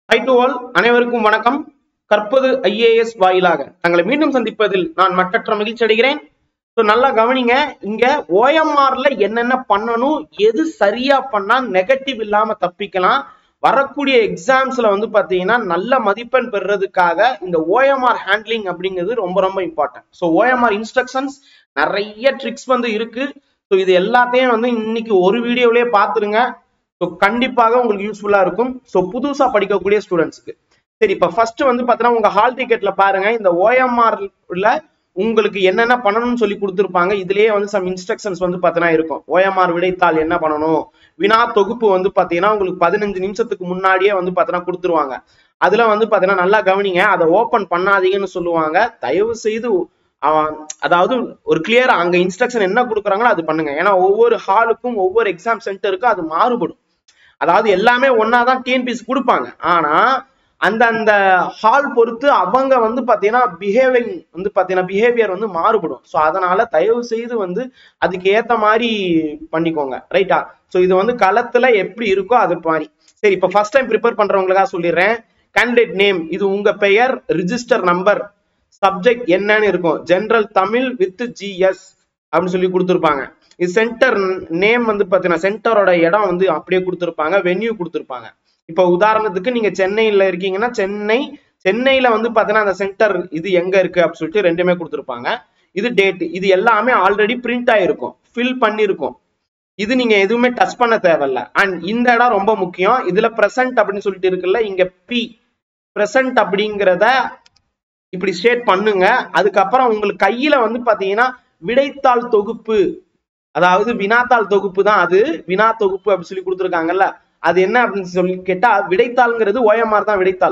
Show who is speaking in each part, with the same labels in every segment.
Speaker 1: High to all, அனைவருக்கும் வணக்கம். கற்பது ஐஏஎஸ் வாயிலாக தங்களை மீண்டும் சந்திப்பதில் நான் மட்டற்ற மகிழ்ச்சி அடைகிறேன். நல்லா கவனிங்க, இங்க ஓஎம்ஆர்ல என்னென்ன பண்ணணும், எது சரியா பண்ணா நெகட்டிவ் இல்லாம தப்பிக்கலாம், வரக்கூடிய எக்ஸாம்ஸ்ல வந்து பாத்தீங்கன்னா நல்ல மதிப்பெண் பெறுறதுக்காக இந்த ஓஎம்ஆர் ஹேண்ட்லிங் அப்படிங்கிறது ரொம்ப ரொம்ப இம்பார்ட்டன்ட். ஸோ ஓஎம்ஆர் இன்ஸ்ட்ரக்ஷன்ஸ் நிறைய ட்ரிக்ஸ் வந்து இருக்கு. ஸோ இது எல்லாத்தையும் வந்து இன்னைக்கு ஒரு வீடியோலயே பார்த்துருங்க. ஸோ கண்டிப்பாக உங்களுக்கு யூஸ்ஃபுல்லா இருக்கும். ஸோ புதுசா படிக்கக்கூடிய ஸ்டூடெண்ட்ஸ்க்கு சரி, இப்ப ஃபர்ஸ்ட் வந்து பாத்தீங்கன்னா உங்க ஹால் டிக்கெட்ல பாருங்க, இந்த ஓஎம்ஆர்ல உங்களுக்கு என்னென்ன பண்ணணும்னு சொல்லி கொடுத்துருப்பாங்க. இதுலயே வந்து சம் இன்ஸ்ட்ரக்ஷன்ஸ் வந்து பாத்தீங்கன்னா இருக்கும். ஓஎம்ஆர் விடைத்தாள் என்ன பண்ணணும், வினா தொகுப்பு வந்து பாத்தீங்கன்னா உங்களுக்கு 15 நிமிஷத்துக்கு முன்னாடியே வந்து பாத்தீங்கன்னா கொடுத்துருவாங்க. அதுல வந்து பாத்தீங்கன்னா நல்லா கவனிங்க, அதை ஓபன் பண்ணாதீங்கன்னு சொல்லுவாங்க. தயவு செய்து அதாவது ஒரு கிளியரா அங்க இன்ஸ்ட்ரக்ஷன் என்ன கொடுக்குறாங்களோ அது பண்ணுங்க. ஏன்னா ஒவ்வொரு ஹாலுக்கும் ஒவ்வொரு எக்ஸாம் சென்டருக்கும் அது மாறுபடும். அதாவது எல்லாமே ஒன்னாதான் டிஎன்பிஎஸ்சி கொடுப்பாங்க, ஆனா அந்த ஹால் பொறுத்து அவங்க வந்து பாத்தீங்கன்னா பிஹேவியர் வந்து மாறுபடும். ஸோ அதனால தயவு செய்து வந்து அதுக்கு ஏத்த மாதிரி பண்ணிக்கோங்க, ரைட்டா? ஸோ இது வந்து களத்துல எப்படி இருக்கோ அது மாதிரி. சரி, இப்ப ஃபர்ஸ்ட் டைம் ப்ரிப்பேர் பண்றவங்களுக்காக சொல்லிடுறேன். கேண்டிடேட் நேம், இது உங்க பெயர், ரிஜிஸ்டர் நம்பர், சப்ஜெக்ட் என்னன்னு இருக்கும், ஜெனரல் தமிழ் வித் ஜிஎஸ் அப்படின்னு சொல்லி கொடுத்துருப்பாங்க. இது சென்டர் நேம் வந்து பாத்தீங்கன்னா சென்டரோட இடம் வந்து அப்படியே கொடுத்துருப்பாங்க, வென்யூ கொடுத்துருப்பாங்க. இப்ப உதாரணத்துக்கு நீங்க சென்னையில இருக்கீங்கன்னா சென்னையில வந்து பாத்தீங்கன்னா அந்த சென்டர் இது எங்க இருக்கு அப்படின்னு சொல்லிட்டு ரெண்டுமே கொடுத்துருப்பாங்க. இது டேட், இது எல்லாமே ஆல்ரெடி பிரிண்ட் ஆயிருக்கும், ஃபில் பண்ணிருக்கும். இது நீங்க எதுவுமே டச் பண்ண தேவையில்ல. அண்ட் இந்த இடம் ரொம்ப முக்கியம். இதுல பிரசன்ட் அப்படின்னு சொல்லிட்டு இருக்குல்ல, இங்க பி பிரசன்ட் அப்படிங்கிறத இப்படி ஸ்டேட் பண்ணுங்க. அதுக்கப்புறம் உங்களுக்கு கையில வந்து பாத்தீங்கன்னா விடைத்தாள் தொகுப்பு, அதாவது வினாத்தாள் தொகுப்பு தான், அது வினா தொகுப்பு அப்படின்னு சொல்லி கொடுத்துருக்காங்கல்ல, அது என்ன அப்படின்னு சொல்லி கேட்டா விடைத்தாள்ங்கிறது ஓஎம்ஆர் தான் விடைத்தாள்.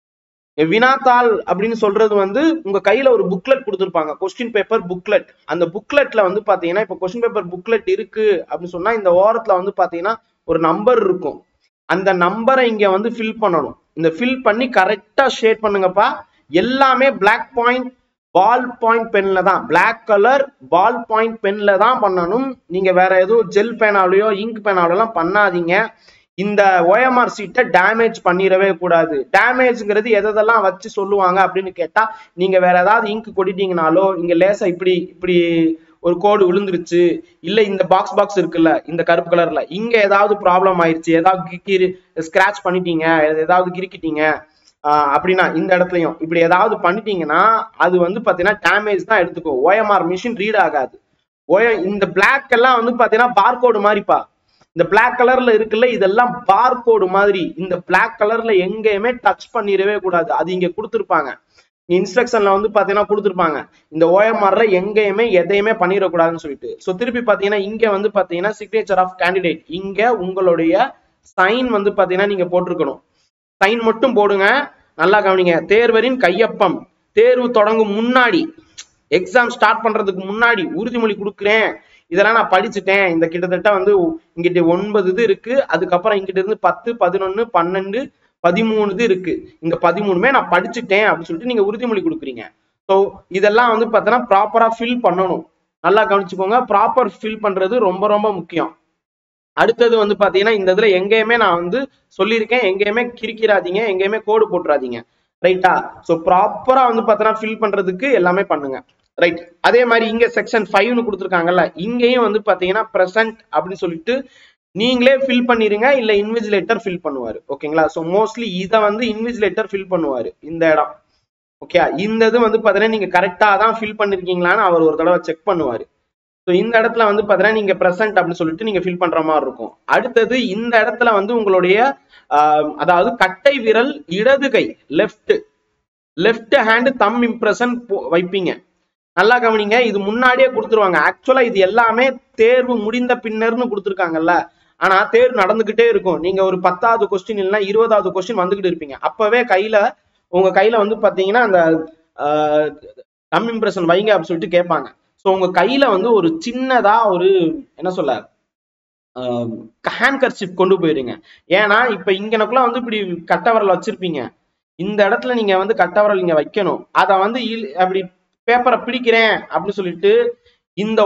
Speaker 1: வினாத்தாள் அப்படின்னு சொல்றது வந்து உங்க கையில ஒரு புக்லெட் கொடுத்துருப்பாங்க, கொஸ்டின் பேப்பர் புக்லெட். அந்த புக்லெட்ல வந்து பாத்தீங்கன்னா இப்ப கொஸ்டின் பேப்பர் புக்லெட் இருக்கு அப்படின்னு சொன்னா இந்த ஓரத்துல வந்து பாத்தீங்கன்னா ஒரு நம்பர் இருக்கும். அந்த நம்பரை இங்க வந்து ஃபில் பண்ணணும். இந்த ஃபில் பண்ணி கரெக்டா ஷேட் பண்ணுங்கப்பா. எல்லாமே பிளாக் பாயிண்ட் பால் பாயிண்ட் பென்ல தான், பிளாக் கலர் பால் பாயிண்ட் பென்ல தான் பண்ணணும். நீங்க வேற எதுவும் ஜெல் பேனாலையோ இங்க் பேனாலோ பண்ணாதீங்க. இந்த ஓஎம்ஆர் சீட்டை டேமேஜ் பண்ணிடவே கூடாது. டேமேஜ்ங்கிறது எதெல்லாம் வச்சு சொல்லுவாங்க அப்படின்னு கேட்டா, நீங்க வேற ஏதாவது இங்க் கொட்டிட்டீங்கனாலோ, இங்க லேசா இப்படி இப்படி ஒரு கோடு விழுந்துருச்சு, இல்ல இந்த பாக்ஸ் இருக்குல்ல இந்த கருப்பு கலர்ல, இங்க ஏதாவது ப்ராப்ளம் ஆயிடுச்சு, ஏதாவது ஸ்கிராச் பண்ணிட்டீங்க, ஏதாவது கிறுக்கிட்டீங்க அப்படின்னா இந்த இடத்துலயும் இப்படி ஏதாவது பண்ணிட்டீங்கன்னா அது வந்து பாத்தீங்கன்னா டேமேஜ் தான் எடுத்துக்கும். ஓஎம்ஆர் மிஷின் ரீட் ஆகாது. இந்த பிளாக் எல்லாம் வந்து பாத்தீங்கன்னா பார்கோடு மாதிரிப்பா. இந்த பிளாக் கலர்ல இருக்குல்ல, இதெல்லாம் பார்கோடு மாதிரி. இந்த பிளாக் கலர்ல எங்கேயுமே டச் பண்ணிடவே கூடாது. அது இங்க கொடுத்துருப்பாங்க, இன்ஸ்ட்ரக்ஷன்ல வந்து பாத்தீங்கன்னா கொடுத்துருப்பாங்க, இந்த ஓஎம்ஆர்ல எங்கேயுமே எதையுமே பண்ணிடக்கூடாதுன்னு சொல்லிட்டு. ஸோ திருப்பி பாத்தீங்கன்னா இங்க வந்து பாத்தீங்கன்னா சிக்னேச்சர் ஆஃப் கேண்டிடேட், இங்க உங்களுடைய சைன் வந்து பாத்தீங்கன்னா நீங்க போட்டிருக்கணும். சைன் மட்டும் போடுங்க. நல்லா கவனிங்க, தேர்வரின் கையொப்பம், தேர்வு தொடங்கும் முன்னாடி, எக்ஸாம் ஸ்டார்ட் பண்றதுக்கு முன்னாடி உறுதிமொழி கொடுக்குறேன், இதெல்லாம் நான் படிச்சுட்டேன், இந்த கிட்டத்தட்ட வந்து இங்கிட்ட 9 இது இருக்கு, அதுக்கப்புறம் இங்கிட்ட இருந்து 10, 11, 12, 13 இது இருக்கு, இந்த 13மே நான் படிச்சுட்டேன் அப்படின்னு சொல்லிட்டு நீங்க உறுதிமொழி கொடுக்குறீங்க. ஸோ இதெல்லாம் வந்து பார்த்தோன்னா ப்ராப்பரா ஃபில் பண்ணணும். நல்லா கவனிச்சுக்கோங்க, ப்ராப்பர் ஃபில் பண்றது ரொம்ப ரொம்ப முக்கியம். அடுத்தது வந்து பாத்தீங்கன்னா இந்த இதுல எங்கேயுமே நான் வந்து சொல்லியிருக்கேன், எங்கேயுமே கிறுக்கிறாதீங்க, எங்கேயுமே கோடு போட்டுறாதீங்க, ரைட்டா? ஸோ ப்ராப்பரா வந்து பாத்தீங்கன்னா ஃபில் பண்றதுக்கு எல்லாமே பண்ணுங்க, ரைட்? அதே மாதிரி இங்க செக்ஷன் 5ன்னு கொடுத்துருக்காங்கல்ல, இங்கேயும் வந்து பாத்தீங்கன்னா பிரசன்ட் அப்படின்னு சொல்லிட்டு நீங்களே ஃபில் பண்ணிருங்க, இல்ல இன்விஜிலேட்டர் ஃபில் பண்ணுவாரு, ஓகேங்களா? ஸோ மோஸ்ட்லி இதை வந்து இன்விஜிலேட்டர் ஃபில் பண்ணுவாரு இந்த இடம், ஓகே? இந்த இது வந்து பாத்தீங்கன்னா நீங்க கரெக்டா தான் ஃபில் பண்ணிருக்கீங்களான்னு அவர் ஒரு தடவை செக் பண்ணுவாரு. ஸோ இந்த இடத்துல வந்து பாத்தீங்கன்னா நீங்க பிரசன்ட் அப்படின்னு சொல்லிட்டு நீங்க ஃபில் பண்ற மாதிரி இருக்கும். அடுத்தது இந்த இடத்துல வந்து உங்களுடைய அதாவது கட்டை விரல் இடது கை, லெஃப்ட் ஹேண்ட் தம் இம்ப்ரெஷன் வைப்பீங்க. நல்லா கவனிங்க, இது முன்னாடியே கொடுத்துருவாங்க. ஆக்சுவலா இது எல்லாமே தேர்வு முடிந்த பின்னர்னு கொடுத்துருக்காங்கல்ல, ஆனா தேர்வு நடந்துகிட்டே இருக்கும். நீங்க ஒரு 10வது கொஸ்டின் இல்லைன்னா 20வது கொஸ்டின் வந்துகிட்டு இருப்பீங்க, அப்பவே உங்க கையில வந்து பாத்தீங்கன்னா அந்த தம் இம்ப்ரெஷன் வைங்க அப்படின்னு சொல்லிட்டு கேட்பாங்க. ஸோ உங்க கையில வந்து ஒரு சின்னதா ஒரு என்ன சொல்ல ஹேண்ட் கர்ச்சிப் கொண்டு போயிருங்க. ஏன்னா இப்ப இங்கனக்குள்ள வந்து இப்படி கட்டவரல் வச்சிருப்பீங்க, இந்த இடத்துல நீங்க வந்து கட்டவரல் இங்க வைக்கணும். அதை வந்து அப்படி பேப்பரை பிடிக்கிறேன் அப்படின்னு சொல்லிட்டு இந்த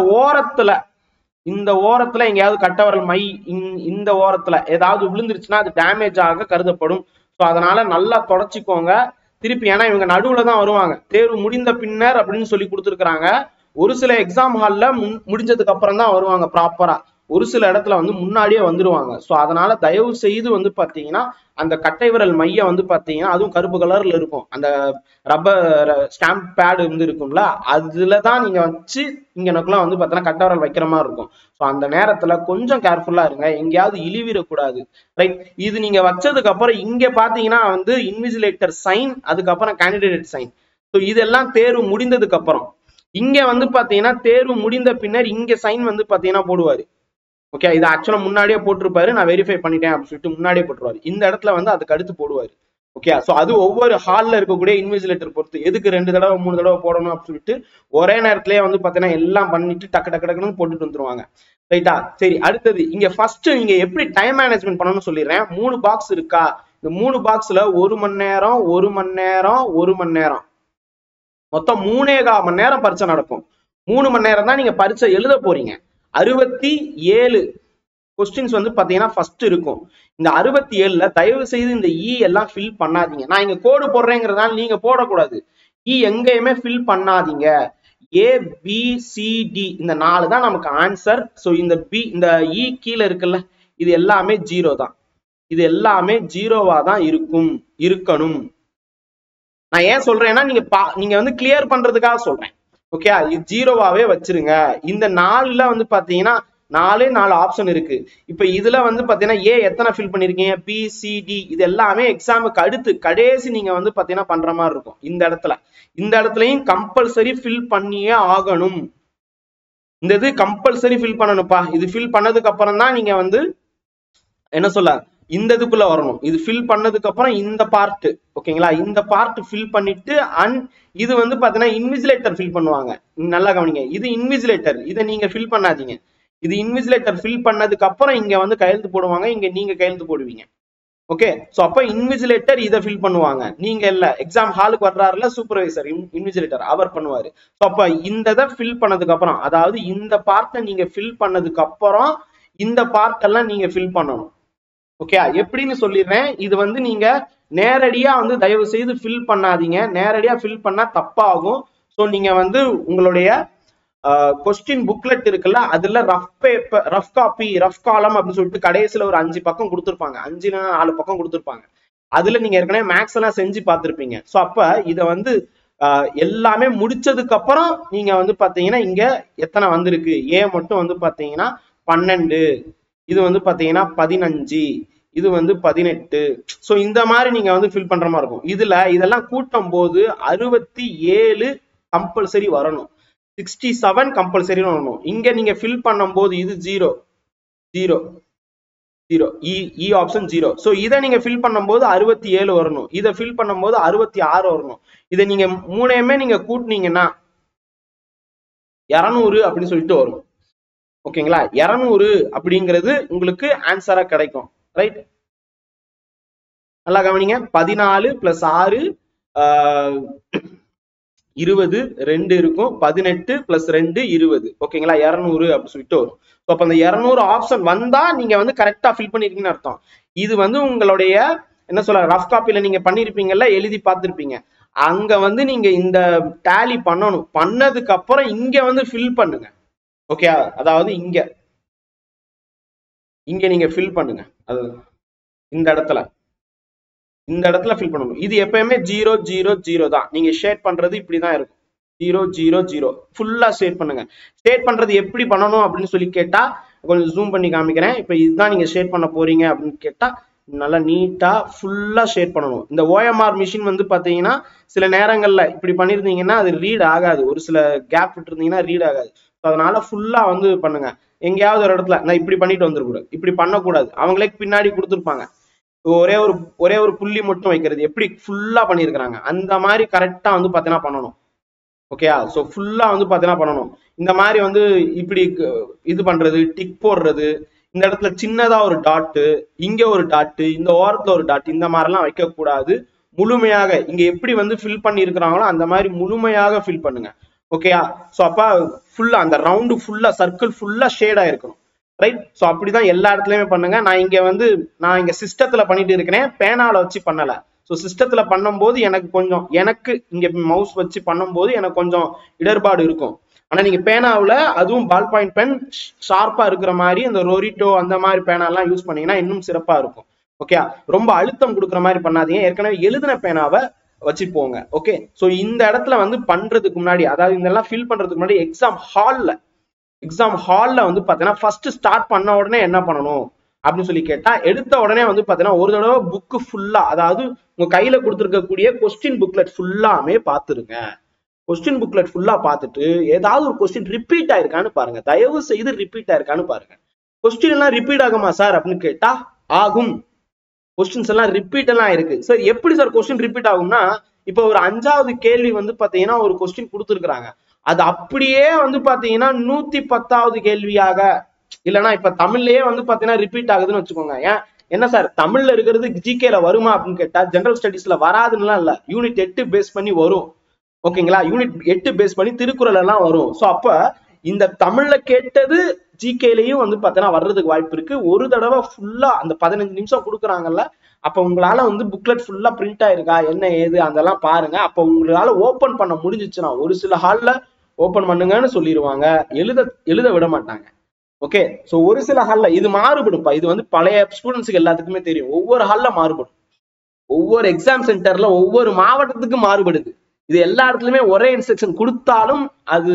Speaker 1: ஓரத்துல எங்கேயாவது கட்டவரல் இந்த ஓரத்துல ஏதாவது விழுந்துருச்சுன்னா அது டேமேஜ் ஆக கருதப்படும். ஸோ அதனால நல்லா தொடச்சிக்கோங்க திருப்பி. ஏன்னா இவங்க நடுவுல தான் வருவாங்க. தேர்வு முடிந்த பின்னர் அப்படின்னு சொல்லி கொடுத்துருக்காங்க. ஒரு சில எக்ஸாம் ஹால்ல முடிஞ்சதுக்கு அப்புறம் தான் வருவாங்க ப்ராப்பரா. ஒரு சில இடத்துல வந்து முன்னாடியே வந்துருவாங்க. ஸோ அதனால தயவு செய்து வந்து பாத்தீங்கன்னா அந்த கட்டை விரல் மையம் வந்து பாத்தீங்கன்னா அதுவும் கருப்பு கலர்ல இருக்கும். அந்த ரப்பர் ஸ்டாம்ப் பேடு வந்து இருக்கும்ல, அதுலதான் நீங்க வச்சு இங்க எனக்குலாம் வந்து பாத்தீங்கன்னா கட்டை விரல் வைக்கிற மாதிரி இருக்கும். ஸோ அந்த நேரத்துல கொஞ்சம் கேர்ஃபுல்லா இருங்க, எங்கேயாவது இழிவிடக்கூடாது. ரைட். இது நீங்க வச்சதுக்கு அப்புறம் இங்க பாத்தீங்கன்னா வந்து இன்விஜிலேட்டர் சைன், அதுக்கப்புறம் கேண்டிடேட் சைன். ஸோ இதெல்லாம் தேர்வு முடிந்ததுக்கு அப்புறம். இங்க வந்து பாத்தீங்கன்னா தேர்வு முடிந்த பின்னர் இங்க சைன் வந்து பாத்தீங்கன்னா போடுவாரு. ஓகே, இது ஆக்சுவலா முன்னாடியே போட்டிருப்பாரு, நான் வெரிஃபை பண்ணிட்டேன் அப்படின்னு சொல்லிட்டு முன்னாடியே போட்டுருவாரு. இந்த இடத்துல வந்து அதுக்கு அடுத்து போடுவாரு. ஓகே, சோ அது ஒவ்வொரு ஹால்ல இருக்கக்கூடிய இன்விஜிலேட்டர் பொறுத்து எதுக்கு 2 தடவை 3 தடவை போடணும் அப்படின்னு சொல்லிட்டு ஒரே நேரத்திலேயே வந்து பாத்தீங்கன்னா எல்லாம் பண்ணிட்டு டக்கு டக்கு டக்குன்னு போட்டுட்டு வந்துருவாங்க. ரைட்டா? சரி, அடுத்தது இங்க ஃபர்ஸ்ட் நீங்க எப்படி டைம் மேனேஜ்மெண்ட் பண்ணணும்னு சொல்லிடுறேன். 3 பாக்ஸ் இருக்கா? இந்த 3 பாக்ஸ்ல 1 மணி நேரம் 1 மணி நேரம் 1 மணி நேரம், மொத்தம் 3.25 மணி நேரம் பரீட்சை நடக்கும். 3 மணி நேரம் தான் நீங்க பரீட்சை எழுத போறீங்க. 67 கொஸ்டின்ஸ் வந்து பாத்தீங்கன்னா ஃபர்ஸ்ட் இருக்கும். இந்த 67ல தயவு செய்து இந்த இ எல்லாம் ஃபில் பண்ணாதீங்க. நான் இங்க கோடு போடுறேங்கிறதுனால நீங்க போடக்கூடாது. இ எங்கேயுமே ஃபில் பண்ணாதீங்க. ஏ பி சி டி இந்த 4 தான் நமக்கு ஆன்சர். ஸோ இந்த பி இந்த இ கீழே இருக்குல்ல, இது எல்லாமே 0 தான். இது எல்லாமே 0வா தான் இருக்கணும். நான் ஏன் சொல்றேன்னா நீங்க வந்து கிளியர் பண்றதுக்காக சொல்றேன். ஓகே, இது 0வாவே வச்சிருங்க. இந்த 4ல வந்து பாத்தீங்கன்னா 4 ஆப்ஷன் இருக்கு. இப்ப இதுல வந்து பாத்தீங்கன்னா ஏ எத்தனை ஃபில் பண்ணிருக்கீங்க, பி சி டி இது எல்லாமே எக்ஸாமுக்கு அடுத்து கடைசி நீங்க வந்து பாத்தீங்கன்னா பண்ற மாதிரி இருக்கும். இந்த இடத்துலயும் கம்பல்சரி ஃபில் பண்ணியே ஆகணும். இந்த இது கம்பல்சரி ஃபில் பண்ணணும்ப்பா. இது ஃபில் பண்ணதுக்கு அப்புறம் தான் நீங்க வந்து என்ன சொல்ல இந்த இதுக்குள்ள வரணும். இது ஃபில் பண்ணதுக்கு அப்புறம் இந்த பார்ட், ஓகேங்களா, இந்த பார்ட் ஃபில் பண்ணிட்டு இது வந்து பாத்தீங்கன்னா இன்விஜிலேட்டர் ஃபில் பண்ணுவாங்க. நல்லா கவனிங்க, இது இன்விஜிலேட்டர், இதை நீங்க ஃபில் பண்ணாதீங்க. இது இன்விஜிலேட்டர் ஃபில் பண்ணதுக்கு அப்புறம் இங்க வந்து கையெழுத்து போடுவாங்க, இங்க நீங்க கையெழுத்து போடுவீங்க. ஓகே, சோ அப்ப இன்விஜிலேட்டர் இதை ஃபில் பண்ணுவாங்க, நீங்க இல்ல. எக்ஸாம் ஹாலுக்கு வர்றாருல சூப்பர்வைசர் இன்விஜிலேட்டர், அவர் பண்ணுவாரு. சோ அப்ப இந்த இதை ஃபில் பண்ணதுக்கு அப்புறம், அதாவது இந்த பார்ட்டை நீங்க ஃபில் பண்ணதுக்கு அப்புறம் இந்த பார்ட் எல்லாம் நீங்க ஃபில் பண்ணணும். ஓகே, எப்படின்னு சொல்லிடுறேன். இது வந்து நீங்க நேரடியா வந்து தயவு செய்து ஃபில் பண்ணாதீங்க. நேரடியா ஃபில் பண்ணா தப்பாகும். ஸோ நீங்க வந்து உங்களுடைய கொஸ்டின் புக்லெட் இருக்குல்ல, அதுல rough paper, rough copy, rough column அப்படின்னு சொல்லிட்டு கடைசியில ஒரு 5 பக்கம் கொடுத்துருப்பாங்க, 4 பக்கம் கொடுத்துருப்பாங்க. அதுல நீங்க ஏற்கனவே மேக்ஸ் எல்லாம் செஞ்சு பார்த்திருப்பீங்க. ஸோ அப்ப இதை வந்து எல்லாமே முடிச்சதுக்கு அப்புறம் நீங்க வந்து பாத்தீங்கன்னா இங்க எத்தனை வந்திருக்கு, ஏ மட்டும் வந்து பாத்தீங்கன்னா 12, இது வந்து பாத்தீங்கன்னா 15, இது வந்து 18. ஸோ இந்த மாதிரி நீங்க வந்து ஃபில் பண்ற மாதிரி இருக்கும். இதெல்லாம் கூட்டும் போது 67 கம்பல்சரி வரணும், 67 கம்பல்சரி வரணும். இங்க நீங்க ஃபில் பண்ணும் போது இது 0 0 0, இ ஆப்ஷன் 0. ஸோ இதை நீங்க ஃபில் பண்ணும் போது 67 வரணும், இதை ஃபில் பண்ணும் போது 66 வரணும். இதை நீங்க 3யுமே நீங்க கூட்டினீங்கன்னா 200 அப்படின்னு சொல்லிட்டு வரும். ஓகேங்களா, 200 அப்படிங்கிறது உங்களுக்கு ஆன்சரா கிடைக்கும். ரைட், நல்லா கவனிங்க. 14 + 6 20, 2 இருக்கும், 18 + 2 20. ஓகேங்களா, 200 அப்படின்னு சொல்லிட்டு வரும். அப்ப அந்த 200 ஆப்ஷன் வந்தா நீங்க வந்து கரெக்டா ஃபில் பண்ணிருக்கீங்கன்னு அர்த்தம். இது வந்து உங்களுடைய என்ன சொல்ல ரஃப் காப்பில நீங்க பண்ணிருப்பீங்கல்ல, எழுதி பார்த்திருப்பீங்க. அங்க வந்து நீங்க இந்த டேலி பண்ணணும். பண்ணதுக்கு அப்புறம் இங்க வந்து ஃபில் பண்ணுங்க. ஓகே, அதாவது இங்க நீங்க ஃபில் பண்ணுங்க. அது இந்த இடத்துல ஃபில் பண்ணணும். இது எப்பயுமே 0 0 0 தான். நீங்க ஷேட் பண்றது இப்படிதான் இருக்கும், 0 0 0 ஃபுல்லா ஷேட் பண்ணுங்க. ஷேட் பண்றது எப்படி பண்ணணும் அப்படின்னு சொல்லி கேட்டா கொஞ்சம் ஜூம் பண்ணி காமிக்கிறேன். இப்ப இதுதான் நீங்க ஷேட் பண்ண போறீங்க அப்படின்னு கேட்டா நல்லா நீட்டா ஃபுல்லா ஷேட் பண்ணணும். இந்த ஓஎம்ஆர் மிஷின் வந்து பாத்தீங்கன்னா சில நேரங்கள்ல இப்படி பண்ணிருந்தீங்கன்னா அது ரீட் ஆகாது, ஒரு சில கேப் விட்டுருந்தீங்கன்னா ரீட் ஆகாது. அதனால ஃபுல்லா வந்து பண்ணுங்க. எங்கேயாவது ஒரு இடத்துல நான் இப்படி பண்ணிட்டு வந்துடக்கூடாது, இப்படி பண்ணக்கூடாது. அவங்களே பின்னாடி கொடுத்துருப்பாங்க ஒரே ஒரு புள்ளி மட்டும் வைக்கிறது, எப்படி ஃபுல்லா பண்ணிருக்கிறாங்க அந்த மாதிரி கரெக்டா வந்து பாத்தீங்கன்னா பண்ணணும். ஓகேயா, சோ ஃபுல்லா வந்து பாத்தீங்கன்னா பண்ணணும். இந்த மாதிரி வந்து இப்படி இது பண்றது, டிக் போடுறது, இந்த இடத்துல சின்னதா ஒரு டாட்டு, இங்க ஒரு டாட்டு, இந்த ஓரத்துல ஒரு டாட், இந்த மாதிரி எல்லாம் வைக்க கூடாது. முழுமையாக இங்க எப்படி வந்து ஃபில் பண்ணி இருக்கிறாங்களோ அந்த மாதிரி முழுமையாக ஃபில் பண்ணுங்க. ஓகேயா, சோ அப்ப ஃபுல்லா அந்த ரவுண்டு ஃபுல்லா சர்க்கிள் ஃபுல்லா ஷேட் ஆயிருக்கணும். ரைட். ஸோ அப்படிதான் எல்லா இடத்துலயுமே பண்ணுங்க. நான் இங்க சிஸ்டத்துல பண்ணிட்டு இருக்கிறேன், பேனால வச்சு பண்ணல. ஸோ சிஸ்டத்துல பண்ணும்போது எனக்கு இங்க மவுஸ் வச்சு பண்ணும்போது எனக்கு கொஞ்சம் இடர்பாடு இருக்கும். ஆனா நீங்க பேனாவில் அதுவும் பால் பாயிண்ட் பென் ஷார்ப்பா இருக்கிற மாதிரி அந்த ரொரிட்டோ அந்த மாதிரி பேனா எல்லாம் யூஸ் பண்ணீங்கன்னா இன்னும் சிறப்பா இருக்கும். ஓகே, ரொம்ப அழுத்தம் கொடுக்குற மாதிரி பண்ணாதீங்க. ஏற்கனவே எழுதின பேனாவை வச்சு போங்க. ஓகே, ஸோ இந்த இடத்துல பண்றதுக்கு முன்னாடி, அதாவது இதெல்லாம் ஃபில் பண்றதுக்கு முன்னாடி எக்ஸாம் ஹால்ல பாத்தீங்கன்னா ஃபர்ஸ்ட் ஸ்டார்ட் பண்ண உடனே என்ன பண்ணணும் அப்படின்னு சொல்லி கேட்டா, எடுத்த உடனே பாத்தீங்கன்னா ஒரு தடவை புக்கு ஃபுல்லா, அதாவது உங்க கையில கொடுத்துருக்கக்கூடிய கொஸ்டின் புக்லெட் ஃபுல்லாமே பாத்துருங்க. கொஸ்டின் புக்லெட் ஃபுல்லா பார்த்துட்டு ஏதாவது ஒரு கொஸ்டின் ரிப்பீட் ஆயிருக்கான்னு பாருங்க. தயவு செய்து ரிப்பீட் ஆயிருக்கான்னு பாருங்க. கொஸ்டின் எல்லாம் ரிப்பீட் ஆகுமா சார் அப்படின்னு கேட்டா ஆகும். கொஸ்டின்ஸ் எல்லாம் ரிப்பீட் எல்லாம் இருக்கு. சார் எப்படி சார் கொஸ்டின் ரிப்பீட் ஆகும்னா, இப்போ ஒரு 5வது கேள்வி பாத்தீங்கன்னா ஒரு கொஸ்டின் கொடுத்துருக்காங்க, அது அப்படியே பாத்தீங்கன்னா 110வது கேள்வியாக, இல்லைன்னா இப்ப தமிழ்லயே பாத்தீங்கன்னா ரிப்பீட் ஆகுதுன்னு வச்சுக்கோங்க. ஏன் என்ன சார் தமிழ்ல இருக்கிறது ஜிகேல வருமா அப்படின்னு கேட்டா ஜெனரல் ஸ்டடீஸ்ல வராதுன்னு இல்ல, யூனிட் 8 பேஸ் பண்ணி வரும். ஓகேங்களா, யூனிட் 8 பேஸ் பண்ணி திருக்குறள் எல்லாம் வரும். சோ அப்ப இந்த தமிழ்ல கேட்டது ஜிகேலையும் பாத்தீங்கன்னா வர்றதுக்கு வாய்ப்பு இருக்கு. ஒரு தடவை ஃபுல்லா அந்த 15 நிமிஷம் கொடுக்குறாங்கல்ல, அப்ப உங்களால புக்லெட் ஃபுல்லா பிரிண்ட் ஆயிருக்கா என்ன ஏது அதெல்லாம் பாருங்க. அப்ப உங்களால ஓபன் பண்ண முடிஞ்சிச்சுன்னா, ஒரு சில ஹால்ல ஓபன் பண்ணுங்கன்னு சொல்லிடுவாங்க, எழுத விட மாட்டாங்க. ஓகே, சோ ஒரு சில ஹால்ல இது மாறுபடும்ப்பா. இது பழைய ஸ்டூடெண்ட்ஸுக்கு எல்லாத்துக்குமே தெரியும். ஒவ்வொரு ஹால்ல மாறுபடும், ஒவ்வொரு எக்ஸாம் சென்டர்ல ஒவ்வொரு மாவட்டத்துக்கு மாறுபடுது. இது எல்லா இடத்துலயுமே ஒரே இன்ஸ்ட்ரக்ஷன் கொடுத்தாலும் அது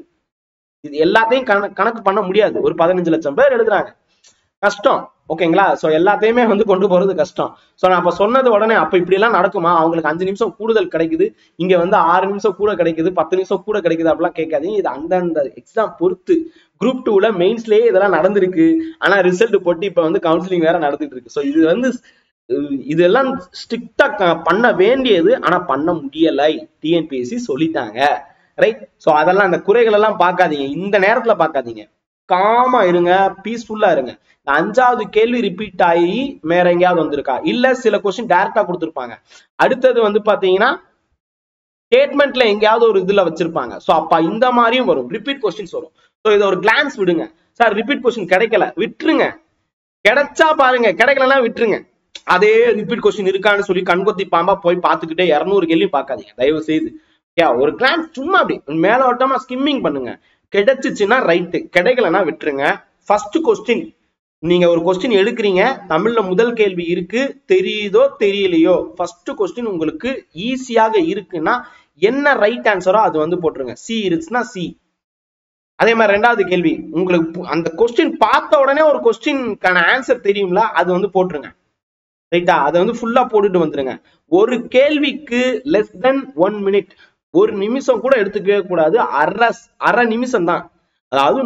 Speaker 1: இது எல்லாத்தையும் கணக்கு பண்ண முடியாது. ஒரு 15 லட்சம் பேர் எழுதுறாங்க, கஷ்டம். ஓகேங்களா, சோ எல்லாத்தையுமே கொண்டு போறது கஷ்டம். சோ நான் அப்ப சொன்னது உடனே அப்ப இப்படி எல்லாம் நடக்குமா, அவங்களுக்கு 5 நிமிஷம் கூடுதல் கிடைக்குது, இங்க 6 நிமிஷம் கூட கிடைக்குது, 10 நிமிஷம் கூட கிடைக்குது அப்படிலாம் கேட்காதீங்க. இது அந்தந்த எக்ஸாம் பொறுத்து. குரூப் 2ல மெயின்ஸ்லயே இதெல்லாம் நடந்திருக்கு. ஆனா ரிசல்ட் போட்டு இப்ப கவுன்சிலிங் வேற நடந்துட்டு இருக்கு. சோ இது இதெல்லாம் ஸ்ட்ரிக்டா பண்ண வேண்டியது, ஆனா பண்ண முடியலை, டிஎன்பிஎஸ்சி சொல்லிட்டாங்க. ரைட். சோ அதெல்லாம் அந்த குறைகள் எல்லாம் பார்க்காதீங்க, இந்த நேரத்துல பார்க்காதீங்க, காமா இருங்க, பீஸ்ஃபுல்லா இருங்க. 5வது கேள்வி ரிப்பீட் ஆகி வேற எங்கேயாவது வந்திருக்கா, இல்ல சில கொஸ்டின் டைரக்டா கொடுத்துருப்பாங்க, அடுத்தது பாத்தீங்கன்னா ஸ்டேட்மெண்ட்ல எங்கேயாவது ஒரு இதுல வச்சிருப்பாங்க. சோ அப்ப இந்த மாதிரியும் வரும், ரிப்பீட் கொஸ்டின்ஸ் வரும். சோ இதை ஒரு கிளான்ஸ் விடுங்க. சார் ரிப்பீட் கொஸ்டின் கிடைக்கல, விட்டுருங்க. கிடைச்சா பாருங்க, கிடைக்கலன்னா விட்டுருங்க. அதே ரிப்பீட் கொஸ்டின் இருக்கான்னு சொல்லி கண்கொத்தி பாம்பா போய் பார்த்துக்கிட்டே 200 கேள்வி பார்க்காதீங்க தயவு செய்து. ஒரு கிளான்ஸ் சும்மா அப்படி மேலோட்டமா ஸ்கிம்மிங் பண்ணுங்க. கிடைச்சிச்சுன்னா ரைட்டு, கிடைக்கலன்னா விட்டுருங்க. ஃபர்ஸ்ட் கொஸ்டின், நீங்க ஒரு கொஸ்டின் எடுக்கிறீங்க, தமிழ்ல முதல் கேள்வி இருக்கு, தெரியுதோ தெரியலையோ, ஃபர்ஸ்ட் கொஸ்டின் உங்களுக்கு ஈஸியாக இருக்குன்னா என்ன ரைட் ஆன்சரோ அது போட்டுருங்க. சி இருந்துச்சுன்னா சி. அதே மாதிரி 2வது கேள்வி, உங்களுக்கு அந்த கொஸ்டின் பார்த்த உடனே ஒரு கொஸ்டின்கான ஆன்சர் தெரியும்ல, அது போட்டுருங்க. ரைட்டா, அதை ஃபுல்லா போட்டுட்டு வந்துருங்க. ஒரு கேள்விக்கு லெஸ் தென் 1 மினிட், 1 நிமிஷம் கூட எடுத்துக்கவே கூடாது. அரை நிமிஷம் தான், அதாவது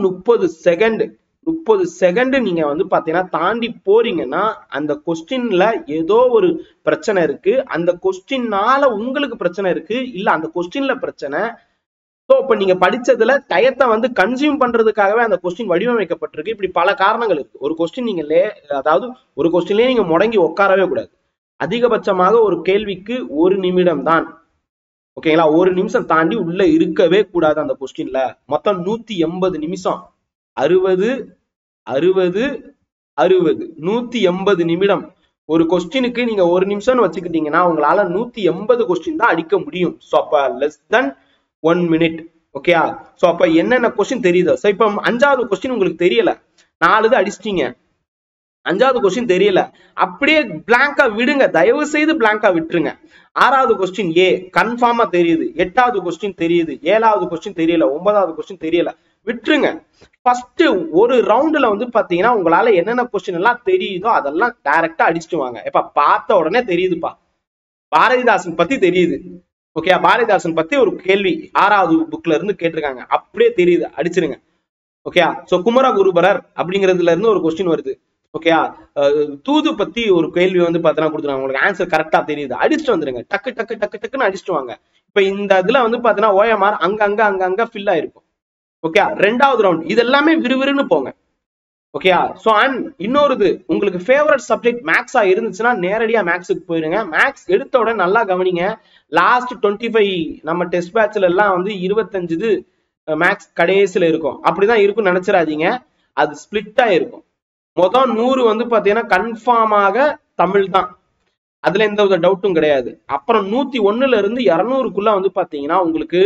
Speaker 1: 30 செகண்ட் நீங்க பாத்தீங்கன்னா தாண்டி போறீங்கன்னா அந்த கொஸ்டின்ல ஏதோ ஒரு பிரச்சனை இருக்கு, அந்த கொஸ்டின்னால உங்களுக்கு பிரச்சனை இருக்கு, இல்ல அந்த கொஸ்டின்ல பிரச்சனை. ஸோ இப்ப நீங்க படிச்சதுல டயத்தை கன்சியூம் பண்றதுக்காகவே அந்த கொஸ்டின் வடிவமைக்கப்பட்டிருக்கு. இப்படி பல காரணங்கள் இருக்கு. ஒரு கொஸ்டின் அதாவது ஒரு கொஸ்டின்லயே நீங்க முடங்கி உட்காரவே கூடாது. அதிகபட்சமாக ஒரு கேள்விக்கு 1 நிமிடம் தான். ஓகேங்களா, 1 நிமிஷம் தாண்டி உள்ள இருக்கவே கூடாது அந்த கொஸ்டின்ல. மொத்தம் 180 நிமிஷம், 60 60 60 180 நிமிடம். ஒரு கொஸ்டினுக்கு நீங்க 1 நிமிஷம்னு வச்சுக்கிட்டீங்கன்னா உங்களால 180 கொஸ்டின் தான் அடிக்க முடியும். ஸோ அப்ப லெஸ் தென் 1 மினிட். ஓகேயா, சோ அப்ப என்னென்ன கொஸ்டின் தெரியுதோ, சோ இப்ப 5வது கொஸ்டின் உங்களுக்கு தெரியல, 4 அடிச்சிட்டீங்க, 5வது கொஸ்டின் தெரியல, அப்படியே பிளாங்கா விடுங்க, தயவு செய்து பிளாங்கா விட்டுருங்க. 6வது கொஸ்டின் ஏ கன்ஃபார்மா தெரியுது, 8வது கொஸ்டின் தெரியுது, 7வது கொஸ்டின் தெரியல, 9வது கொஸ்டின் தெரியல, விட்டுருங்க. ஃபர்ஸ்ட் ஒரு ரவுண்ட்ல பாத்தீங்கன்னா உங்களால என்னென்ன கொஸ்டின் எல்லாம் தெரியுதோ அதெல்லாம் டைரக்டா அடிச்சுட்டு வாங்க. இப்ப பார்த்த உடனே தெரியுதுப்பா, பாரதிதாசன் பத்தி தெரியுது, ஓகே, பாரதிதாசன் பத்தி ஒரு கேள்வி 6வது புக்ல இருந்து கேட்டிருக்காங்க, அப்படியே தெரியுது, அடிச்சிருங்க. ஓகே, சோ குமரகுருபரர் அப்படிங்கிறதுல இருந்து ஒரு கொஸ்டின் வருது. ஓகே, தூது பத்தி ஒரு கேள்வி பாத்தீங்கன்னா கொடுத்துருவாங்க, உங்களுக்கு ஆன்சர் கரெக்டா தெரியுது, அடிச்சுட்டு வந்துருங்க. டக்கு டக்கு டக்கு டக்குன்னு அடிச்சுட்டு வாங்க. இப்ப இந்த இதுல பாத்தீங்கன்னா ஓஎம்ஆர் அங்க ஃபில் ஆயிருக்கும். ஓகே, 2வது ரவுண்ட் இது எல்லாமே விறுவிறுன்னு போங்க. ஓகே, சோ அண்ட் இன்னொரு உங்களுக்கு ஃபேவரட் சப்ஜெக்ட் மேக்ஸா இருந்துச்சுன்னா நேரடியா மேக்ஸுக்கு போயிருங்க. மேக்ஸ் எடுத்த உடனே நல்லா கவனிங்க. லாஸ்ட் 25 நம்ம டெஸ்ட் பேட்ச்ல எல்லாம் 25 மேக்ஸ் கடைசியில இருக்கும், அப்படிதான் இருக்கும்னு நினைச்சிடாதீங்க. அது ஸ்பிளிட் ஆயிருக்கும். மொத்தம் 100 வந்து பாத்தீங்கன்னா கன்ஃபார்மாக தமிழ் தான், அதுல எந்த வித டவுட்டும் கிடையாது. அப்புறம் 101ல இருந்து 200க்குள்ள வந்து பாத்தீங்கன்னா உங்களுக்கு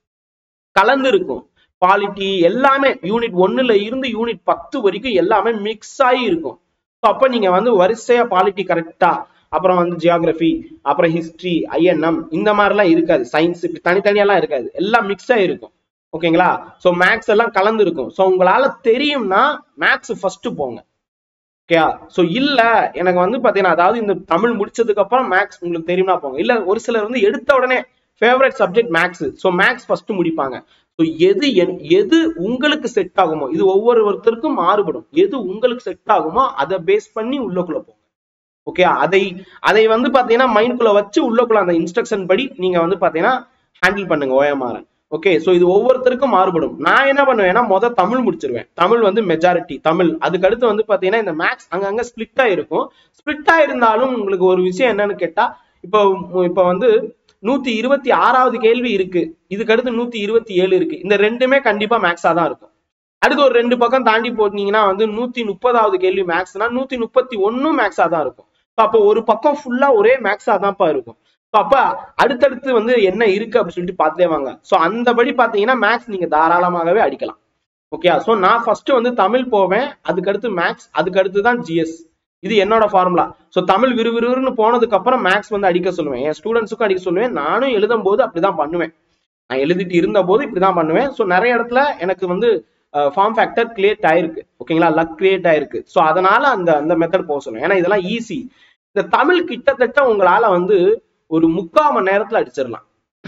Speaker 1: கலந்து இருக்கும். பாலிட்டி எல்லாமே யூனிட் 1ல இருந்து யூனிட் 10 வரைக்கும் எல்லாமே மிக்ஸ் ஆகி இருக்கும். அப்ப நீங்க வந்து வரிசையா பாலிட்டி கரெக்டா, அப்புறம் வந்து ஜியோகிராபி, அப்புறம் ஹிஸ்டரி, ஐஎன்எம் இந்த மாதிரிலாம் இருக்காது. சயின்ஸ் தனித்தனியெல்லாம் இருக்காது, எல்லாம் மிக்ஸ் ஆகி இருக்கும். ஓகேங்களா? ஸோ மேக்ஸ் எல்லாம் கலந்து இருக்கும். ஸோ உங்களால தெரியும்னா மேக்ஸ் ஃபர்ஸ்ட் போங்க. ஓகே? ஸோ இல்ல எனக்கு வந்து பாத்தீங்கன்னா அதாவது இந்த தமிழ் முடிச்சதுக்கு அப்புறம் மேக்ஸ் உங்களுக்கு தெரியும்னா போங்க. இல்ல ஒரு சிலர் வந்து எடுத்த உடனே favourite subject maths, so maths first முடிப்பாங்க. ஸோ எது உங்களுக்கு செட் ஆகுமோ, இது ஒவ்வொருத்தருக்கும் மாறுபடும். எது உங்களுக்கு செட் ஆகுமோ அதை பேஸ் பண்ணி உள்ளக்குள்ள போங்க. ஓகே? அதை வந்து பாத்தீங்கன்னா மைண்ட்குள்ள வச்சு உள்ளக்குள்ள அந்த இன்ஸ்ட்ரக்ஷன் படி நீங்க வந்து பாத்தீங்கன்னா ஹேண்டில் பண்ணுங்க ஓஎம்ஆர். ஓகே? ஸோ இது ஒவ்வொருத்தருக்கும் மாறுபடும். நான் என்ன பண்ணுவேன்னா தமிழ் முடிச்சிருவேன். தமிழ் வந்து மெஜாரிட்டி தமிழ். அதுக்கு அடுத்து வந்து பாத்தீங்கன்னா இந்த மேக்ஸ் அங்கங்க ஸ்பிளிட்டா இருக்கும். ஸ்பிளிட்டா இருந்தாலும் உங்களுக்கு ஒரு விஷயம் என்னன்னு கேட்டா, இப்போ வந்து 126வது கேள்வி இருக்கு, இதுக்கு அடுத்து 127 இருக்கு. இந்த ரெண்டுமே கண்டிப்பா மேக்ஸா தான் இருக்கும். அடுத்து ஒரு 2 பக்கம் தாண்டி போட்டீங்கன்னா வந்து 130வது கேள்வி மேக்ஸ்னா 131 மேக்ஸா தான் இருக்கும். அப்போ ஒரு பக்கம் ஃபுல்லா ஒரே மேக்ஸா தான்ப்பா இருக்கும். அப்ப அடுத்தடுத்து வந்து என்ன இருக்கு அப்படின்னு சொல்லிட்டு பார்த்துட்டே வாங்க. ஸோ அந்தபடி பாத்தீங்கன்னா மேக்ஸ் நீங்க தாராளமாகவே அடிக்கலாம். ஓகே? ஸோ நான் ஃபர்ஸ்ட் வந்து தமிழ் போவேன், அதுக்கு அடுத்து மேக்ஸ், அதுக்கு அடுத்து தான் ஜிஎஸ். இது என்னோட ஃபார்முலா. ஸோ தமிழ் விறுவிறுன்னு போனதுக்கு அப்புறம் மேக்ஸ் வந்து அடிக்க சொல்லுவேன். என் ஸ்டூடெண்ட்ஸுக்கும் அடிக்க சொல்லுவேன். நானும் எழுதும் போது அப்படிதான் பண்ணுவேன். நான் எழுதிட்டு இருந்த போது இப்படிதான் பண்ணுவேன். ஸோ நிறைய இடத்துல எனக்கு வந்து ஃபார்ம் ஃபேக்டர் கிரியேட் ஆயிருக்கு. ஓகேங்களா? லக் கிரியேட் ஆயிருக்கு. ஸோ அதனால அந்த மெத்தட் போக சொல்லுவேன். ஏன்னா இதெல்லாம் ஈஸி. இந்த தமிழ் கிட்டத்தட்ட உங்களால வந்து ஒரு 3/4 மணி நேரத்துல அடிச்சிடலாம்.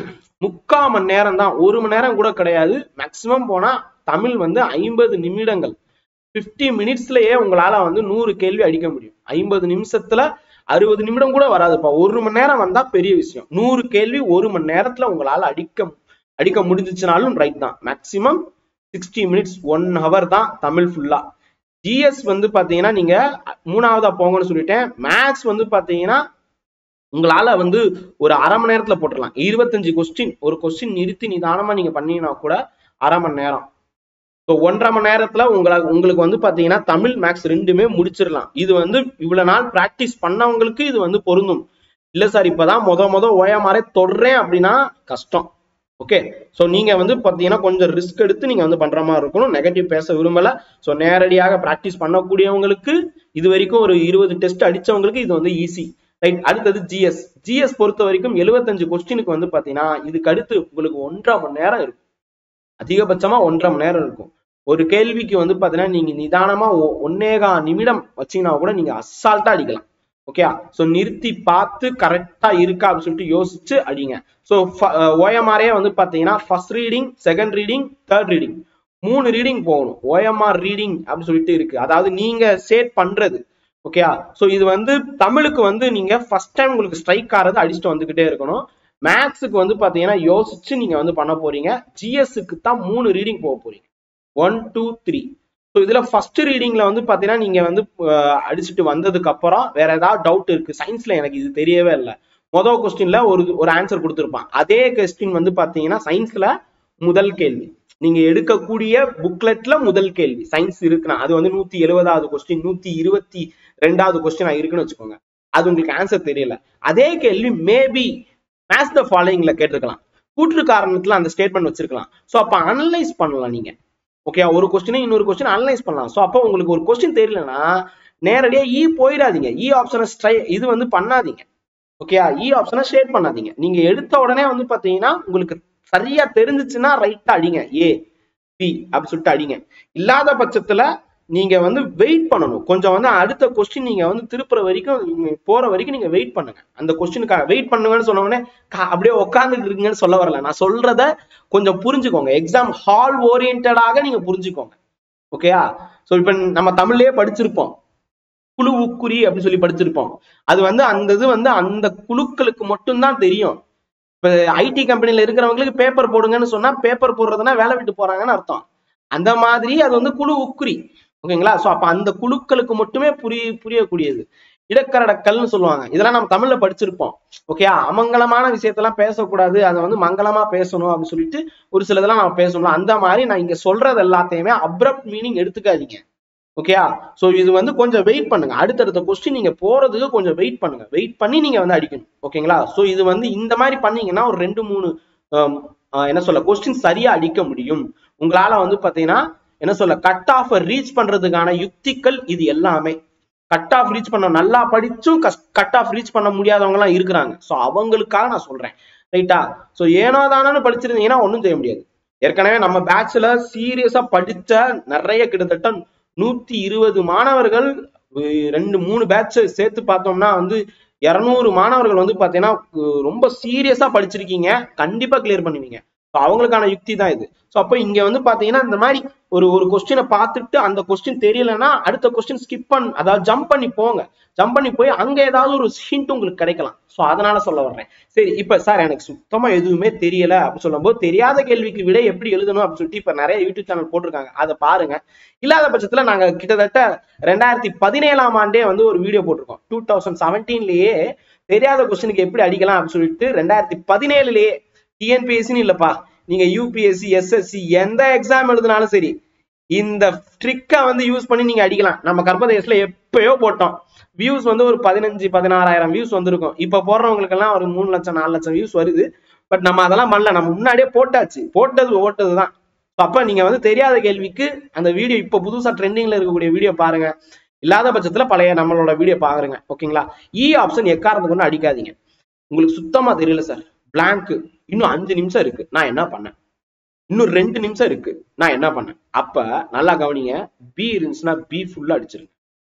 Speaker 1: 3/4 மணி நேரம் தான், 1 மணி நேரம் கூட கிடையாது. மேக்சிமம் போனா தமிழ் வந்து 50 நிமிடங்கள் 50 மினிட்ஸ்லயே உங்களால வந்து 100 கேள்வி அடிக்க முடியும். 50 நிமிஷத்துல 60 நிமிடம் கூட வராதுப்பா. 1 மணி நேரம் வந்தா பெரிய விஷயம். 100 கேள்வி 1 மணி நேரத்துல உங்களால அடிக்க முடிஞ்சிச்சுனாலும் ரைட் தான். மேக்சிமம் 60 மினிட்ஸ் 1 hour தான் தமிழ் ஃபுல்லா. ஜிஎஸ் வந்து பாத்தீங்கன்னா நீங்க 3ஆவதா போங்கன்னு சொல்லிட்டேன். மேக்ஸ் வந்து பாத்தீங்கன்னா உங்களால வந்து ஒரு அரை மணி நேரத்துல போட்டுடலாம். 25 கொஸ்டின், ஒரு கொஸ்டின் நிறுத்தி நிதானமா நீங்க பண்ணீங்கன்னா கூட அரை மணி நேரம். ஸோ 1.5 மணி நேரத்துல உங்களுக்கு வந்து பாத்தீங்கன்னா தமிழ் மேக்ஸ் ரெண்டுமே முடிச்சிடலாம். இது வந்து இவ்வளவு நாள் பிராக்டிஸ் பண்ணவங்களுக்கு இது வந்து பொருந்தும். இல்ல சார் இப்பதான் முத ஓஎம்ஆரே தொடறேன் அப்படின்னா கஷ்டம். ஓகே? ஸோ நீங்க வந்து பாத்தீங்கன்னா கொஞ்சம் ரிஸ்க் எடுத்து நீங்க வந்து பண்ற மாதிரி இருக்கணும். நெகட்டிவ் பேச விரும்பல. ஸோ நேரடியாக பிராக்டிஸ் பண்ணக்கூடியவங்களுக்கு, இது வரைக்கும் ஒரு 20 டெஸ்ட் அடிச்சவங்களுக்கு இது வந்து ஈஸி. ரைட்? அடுத்தது ஜிஎஸ் பொறுத்த வரைக்கும் 75 கொஸ்டினுக்கு வந்து பாத்தீங்கன்னா இதுக்கு அடுத்து உங்களுக்கு 1.5 மணி நேரம் இருக்கும். அதிகபட்சமா 1.5 மணி நேரம் இருக்கும். ஒரு கேள்விக்கு வந்து பாத்தீங்கன்னா நீங்க நிதானமா 1.25 நிமிடம் வச்சீங்கன்னா கூட நீங்க அசால்ட்டா அடிக்கலாம். ஓகே? ஸோ நிறுத்தி பார்த்து கரெக்டா இருக்கா அப்படின்னு சொல்லிட்டு யோசிச்சு அடிங்க. ஸோ ஓஎம்ஆரே வந்து பாத்தீங்கன்னா first reading, second reading, third reading 3 reading போகணும். ஓஎம்ஆர் ரீடிங் அப்படின்னு சொல்லிட்டு இருக்கு, அதாவது நீங்க செட் பண்றது. ஓகே? ஸோ இது வந்து தமிழுக்கு வந்து நீங்க ஃபர்ஸ்ட் டைம் உங்களுக்கு ஸ்ட்ரைக் ஆறது அடிச்சுட்டு வந்துகிட்டே இருக்கணும். மேக்ஸுக்கு வந்து பாத்தீங்கன்னா யோசிச்சு நீங்க வந்து பண்ண போறீங்க. ஜிஎஸ்க்கு தான் 3 ரீடிங் போக போறீங்க. 1, 2, 3. ஸோ இதுல ஃபர்ஸ்ட் ரீடிங்ல வந்து பாத்தீங்கன்னா நீங்க வந்து அடிச்சுட்டு வந்ததுக்கு அப்புறம் வேற ஏதாவது டவுட் இருக்கு, சயின்ஸ்ல எனக்கு இது தெரியவே இல்லை, முதல் கொஸ்டின்ல ஒரு ஆன்சர் கொடுத்துருப்பான். அதே கொஸ்டின் வந்து பாத்தீங்கன்னா சயின்ஸ்ல முதல் கேள்வி, நீங்க எடுக்கக்கூடிய புக்லெட்ல முதல் கேள்வி சயின்ஸ் இருக்குன்னா அது வந்து 170வது கொஸ்டின், 122வது கொஸ்டின் இருக்குன்னு வச்சுக்கோங்க. அது உங்களுக்கு ஆன்சர் தெரியல, அதே கேள்வி மேபி மேட்ச் த ஃபாலோயிங்ல கேட்டிருக்கலாம், கூற்று காரணத்துல அந்த ஸ்டேட்மெண்ட் வச்சிருக்கலாம். ஸோ அப்ப அனலைஸ் பண்ணலாம் நீங்க. ஓகே? ஒரு கொஸ்டினை இன்னொரு கொஸ்டின் அனலைஸ் பண்ணலாம். ஸோ அப்போ உங்களுக்கு ஒரு கொஸ்டின் தெரியலன்னா நேரடியா போயிடாதீங்க. ஆப்ஷனை இது வந்து பண்ணாதீங்க. ஓகே? ஆப்ஷனை ஷேட் பண்ணாதீங்க. நீங்க எடுத்த உடனே வந்து பாத்தீங்கன்னா உங்களுக்கு சரியா தெரிஞ்சிச்சுன்னா ரைட்டா அடிங்க, பி அப்படி சொல்லிட்டு அடிங்க. இல்லாத பட்சத்துல நீங்க வந்து வெயிட் பண்ணணும். கொஞ்சம் வந்து அடுத்த கொஸ்டின் நீங்க வந்து திருப்புற வரைக்கும் போற வரைக்கும் நீங்க வெயிட் பண்ணுங்க. அந்த கொஸ்டினுக்காக வெயிட் பண்ணுங்கன்னு சொன்ன உடனே அப்படியே உட்காந்துட்டு இருக்கீங்கன்னு சொல்ல வரல. நான் சொல்றத கொஞ்சம் புரிஞ்சுக்கோங்க. எக்ஸாம் ஹால் ஓரியன்டாக நீங்க புரிஞ்சுக்கோங்க. ஓகேயா? ஸோ இப்ப நம்ம தமிழ்லயே படிச்சிருப்போம், குழு உக்குறி அப்படின்னு சொல்லி படிச்சிருப்போம். அது வந்து அந்த இது வந்து அந்த குழுக்களுக்கு மட்டும்தான் தெரியும். இப்ப ஐடி கம்பெனில இருக்கிறவங்களுக்கு பேப்பர் போடுங்கன்னு சொன்னா பேப்பர் போடுறதுன்னா வேலை விட்டு போறாங்கன்னு அர்த்தம். அந்த மாதிரி அது வந்து குழு உக்குறி. ஓகேங்களா? ஸோ அப்ப அந்த குழுக்களுக்கு மட்டுமே புரியக்கூடியது. இடக்கரடக்கல்னு சொல்லுவாங்க. இதெல்லாம் நம்ம தமிழ்ல படிச்சிருப்போம். ஓகே, அமங்கலமான விஷயத்தெல்லாம் பேசக்கூடாது, அதை வந்து மங்களமா பேசணும் அப்படின்னு சொல்லிட்டு ஒரு சில இதெல்லாம் நம்ம பேசணும். அந்த மாதிரி நான் இங்க சொல்றது எல்லாத்தையுமே அப்ரப்ட் மீனிங் எடுத்துக்காதீங்க. ஓகேயா? சோ இது வந்து கொஞ்சம் வெயிட் பண்ணுங்க. அடுத்தடுத்த கொஸ்டின் நீங்க போறதுக்கு கொஞ்சம் வெயிட் பண்ணுங்க. வெயிட் பண்ணி நீங்க வந்து அடிக்கணும். ஓகேங்களா? சோ இது வந்து இந்த மாதிரி பண்ணீங்கன்னா ஒரு 2-3 என்ன சொல்ல கொஸ்டின் சரியா அடிக்க முடியும். உங்களால வந்து பாத்தீங்கன்னா என்ன சொல்ல கட் ஆஃப் ரீச் பண்றதுக்கான யுக்திகள் இது எல்லாமே. கட் ஆஃப் ரீச் பண்ண நல்லா படிச்சும் கட் ஆஃப் ரீச் பண்ண முடியாதவங்க எல்லாம் இருக்கிறாங்க. சோ அவங்களுக்காக நான் சொல்றேன். ரைட்டா? சோ ஏனோ தானோன்னு படிச்சிருந்தீங்கன்னா ஒன்றும் செய்ய முடியாது. ஏற்கனவே நம்ம பேட்ச்ல சீரியஸா படிச்ச நிறைய கிட்டத்தட்ட 120 மாணவர்கள் 2-3 பேட்ச் சேர்த்து பார்த்தோம்னா வந்து 200 மாணவர்கள் வந்து பாத்தீங்கன்னா ரொம்ப சீரியஸா படிச்சிருக்கீங்க. கண்டிப்பா கிளியர் பண்ணுவீங்க. அவங்களுக்கான யுக்தி தான் இது. சோ அப்ப இங்க வந்து பாத்தீங்கன்னா இந்த மாதிரி ஒரு கொஸ்டினை பார்த்துட்டு அந்த கொஸ்டின் தெரியலன்னா அடுத்த கொஸ்டின் ஸ்கிப் அதாவது ஜம்ப் பண்ணி போங்க. ஜம்ப் பண்ணி போய் அங்க ஏதாவது ஒரு ஹிண்ட் உங்களுக்கு கிடைக்கலாம். சோ அதனால சொல்ல வர்றேன். சரி, இப்ப சார் எனக்கு சுத்தமா எதுவுமே தெரியல அப்படின்னு சொல்லும் போது தெரியாத கேள்விக்கு விட எப்படி எழுதணும் அப்படின்னு சொல்லிட்டு இப்ப நிறைய யூடியூப் சேனல் போட்டிருக்காங்க. அதை பாருங்க. இல்லாத பட்சத்துல நாங்க கிட்டத்தட்ட 2017ஆம் ஆண்டே வந்து ஒரு வீடியோ போட்டிருக்கோம். 2017லயே தெரியாத கொஸ்டினுக்கு எப்படி அடிக்கலாம் அப்படின்னு சொல்லிட்டு 2017லயே டிஎன்பிஎஸ்சின்னு இல்லப்பா, நீங்க யூபிஎஸ்சி எஸ்எஸ்சி எந்த எக்ஸாம் எழுதினாலும் சரி இந்த ட்ரிக்கை வந்து யூஸ் பண்ணி நீங்க அடிக்கலாம். நம்ம கற்பதேசத்துல எப்பயோ போட்டோம். வியூஸ் வந்து ஒரு 15-16 வியூஸ் வந்திருக்கும். இப்ப போடுறவங்களுக்கு எல்லாம் ஒரு 3 லட்சம் 4 லட்சம் வியூஸ் வருது. பட் நம்ம அதெல்லாம் பண்ணல. நம்ம முன்னாடியே போட்டாச்சு. ஓட்டதுதான். அப்ப நீங்க வந்து தெரியாத கேள்விக்கு அந்த வீடியோ இப்ப புதுசா ட்ரெண்டிங்ல இருக்கக்கூடிய வீடியோ பாருங்க. இல்லாத பட்சத்துல பழைய நம்மளோட வீடியோ பாருங்க. ஓகேங்களா? இ ஆப்ஷன் எக்காரணத்துக்கு ஒண்ணு அடிக்காதீங்க. உங்களுக்கு சுத்தமா தெரியல சார், பிளாங்க், இன்னும் 5 நிமிஷம் இருக்கு, நான் என்ன பண்ணேன், இன்னும் 2 நிமிஷம் இருக்கு, நான் என்ன பண்ணேன். அப்ப நல்லா கவனிங்க. பி இருந்துச்சுன்னா பி ஃபுல்லா அடிச்சிருங்க.